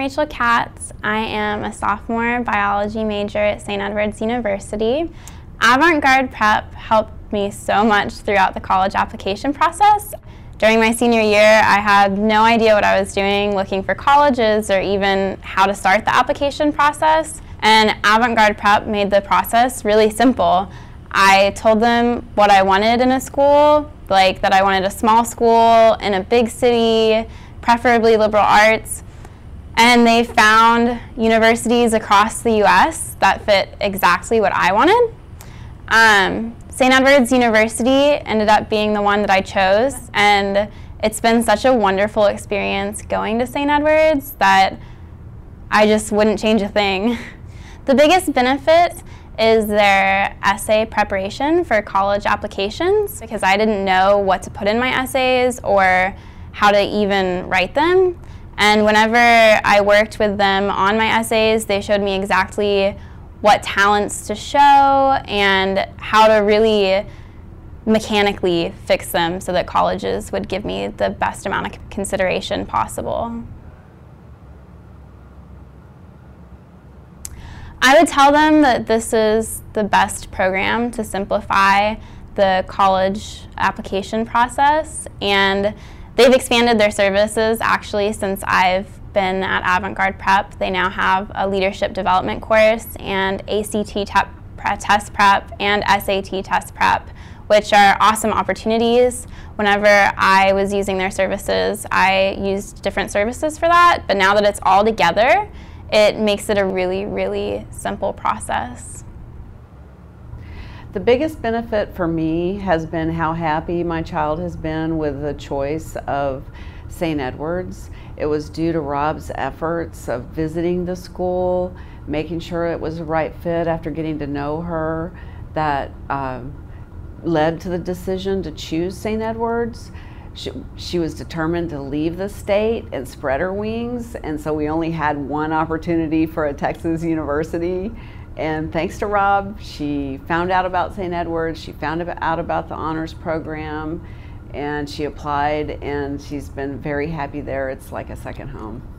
Rachel Katz. I am a sophomore biology major at St. Edward's University. Avant-Garde Prep helped me so much throughout the college application process. During my senior year, I had no idea what I was doing looking for colleges or even how to start the application process. And Avant-Garde Prep made the process really simple. I told them what I wanted in a school, like that I wanted a small school in a big city, preferably liberal arts. And they found universities across the U.S. that fit exactly what I wanted. St. Edward's University ended up being the one that I chose, and it's been such a wonderful experience going to St. Edward's that I just wouldn't change a thing. The biggest benefit is their essay preparation for college applications, because I didn't know what to put in my essays or how to even write them. And whenever I worked with them on my essays, they showed me exactly what talents to show and how to really mechanically fix them so that colleges would give me the best amount of consideration possible. I would tell them that this is the best program to simplify the college application process, and they've expanded their services actually since I've been at Avant-Garde Prep. They now have a leadership development course and ACT test prep and SAT test prep, which are awesome opportunities. Whenever I was using their services, I used different services for that, but now that it's all together, it makes it a really, really simple process. The biggest benefit for me has been how happy my child has been with the choice of St. Edward's. It was due to Rob's efforts of visiting the school, making sure it was the right fit after getting to know her, that led to the decision to choose St. Edward's. She was determined to leave the state and spread her wings, and so we only had one opportunity for a Texas university. And thanks to Rob, she found out about St. Edward's, she found out about the honors program, and she applied, and she's been very happy there. It's like a second home.